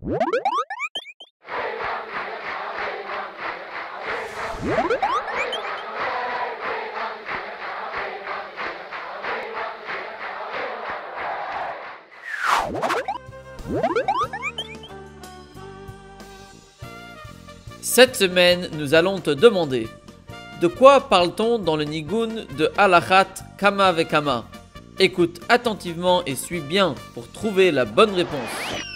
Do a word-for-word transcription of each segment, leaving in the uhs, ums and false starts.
Cette semaine, nous allons te demander: de quoi parle-t-on dans le Nigun de Halachat Kama Vekama? Écoute attentivement et suis bien pour trouver la bonne réponse.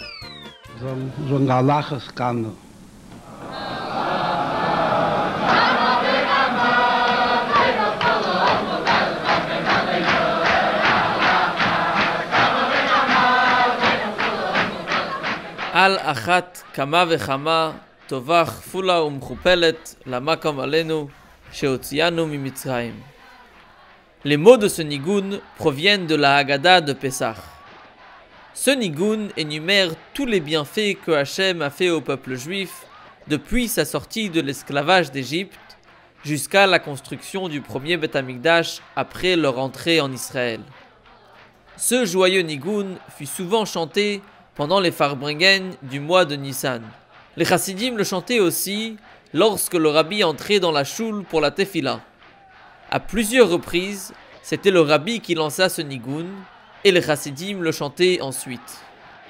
Al achat kama vechama tovach fula umchupelet lamakam alenu sheotzianu mimitzraim. Les mots de ce nigun proviennent de la Haggadah de Pessah. Ce nigun énumère tous les bienfaits que Hachem a fait au peuple juif depuis sa sortie de l'esclavage d'Égypte jusqu'à la construction du premier Beth Amikdash après leur entrée en Israël. Ce joyeux nigun fut souvent chanté pendant les Farbrengen du mois de Nissan. Les Chassidim le chantaient aussi lorsque le rabbi entrait dans la choule pour la tefila. À plusieurs reprises, c'était le rabbi qui lança ce nigun et les Chassidim le chantaient ensuite.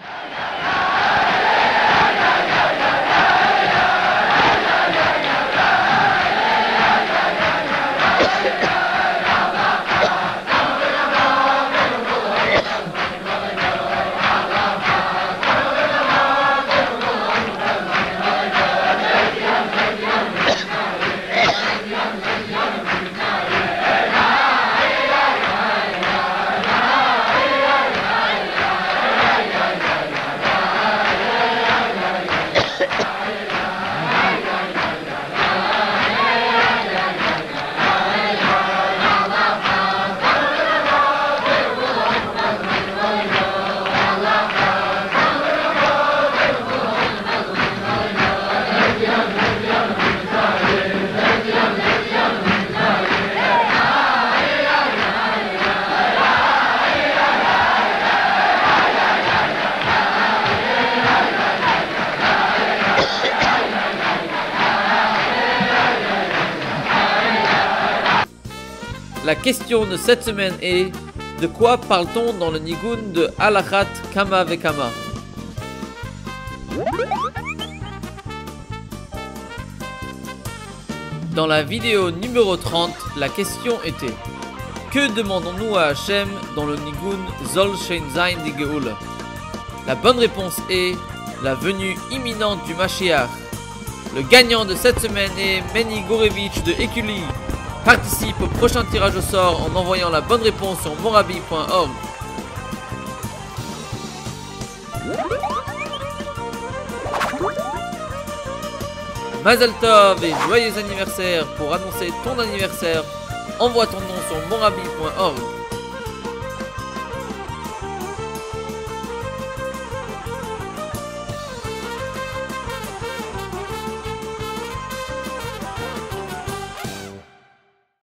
La question de cette semaine est: de quoi parle-t-on dans le nigun de Halachat Kama Vekama? Dans la vidéo numéro trente, la question était: que demandons-nous à Hachem dans le nigun Zol Shein Zain di Geoula? La bonne réponse est la venue imminente du Mashiach. Le gagnant de cette semaine est Meni Gorevitch de Ekuli. Participe au prochain tirage au sort en envoyant la bonne réponse sur monrabi point org. Mazal Tov et joyeux anniversaire. Pour annoncer ton anniversaire, envoie ton nom sur monrabi point org.